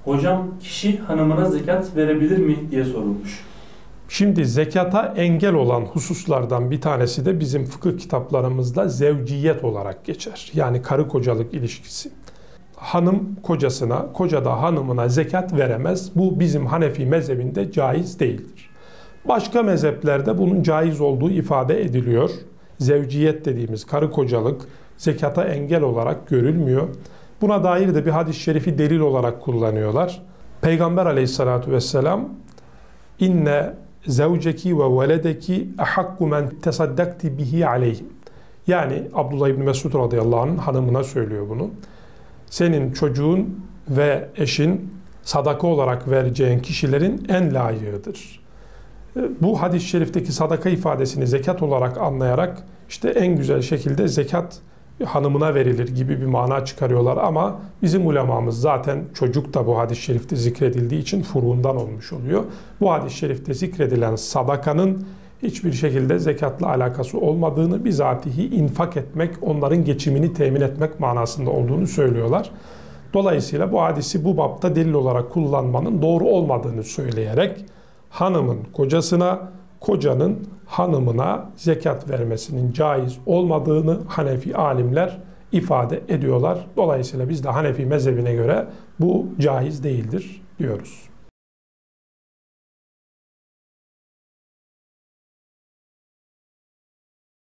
Hocam kişi hanımına zekat verebilir mi diye sorulmuş. Şimdi zekata engel olan hususlardan bir tanesi de bizim fıkıh kitaplarımızda zevciyet olarak geçer. Yani karı kocalık ilişkisi. Hanım kocasına, koca da hanımına zekat veremez. Bu bizim Hanefi mezhebinde caiz değildir. Başka mezheplerde bunun caiz olduğu ifade ediliyor. Zevciyet dediğimiz karı kocalık zekata engel olarak görülmüyor. Buna dair de bir hadis-i şerifi delil olarak kullanıyorlar. Peygamber aleyhissalatu vesselam inne zevceki ve veledeki ahakku men tesaddakti bihi aleyhim. Yani Abdullah İbni Mesud radıyallahu anh'ın hanımına söylüyor bunu. Senin çocuğun ve eşin sadaka olarak vereceğin kişilerin en layığıdır. Bu hadis-i şerifteki sadaka ifadesini zekat olarak anlayarak işte en güzel şekilde zekat hanımına verilir gibi bir mana çıkarıyorlar ama bizim ulemamız zaten çocuk da bu hadis-i şerifte zikredildiği için furuğundan olmuş oluyor. Bu hadis-i şerifte zikredilen sadakanın hiçbir şekilde zekatla alakası olmadığını, bizatihi infak etmek, onların geçimini temin etmek manasında olduğunu söylüyorlar. Dolayısıyla bu hadisi bu bapta delil olarak kullanmanın doğru olmadığını söyleyerek hanımın kocasına, kocanın hanımına zekat vermesinin caiz olmadığını Hanefi alimler ifade ediyorlar. Dolayısıyla biz de Hanefi mezhebine göre bu caiz değildir diyoruz.